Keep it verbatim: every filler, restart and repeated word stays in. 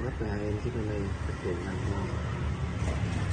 rất là êm chiếc này chất lượng là ngon.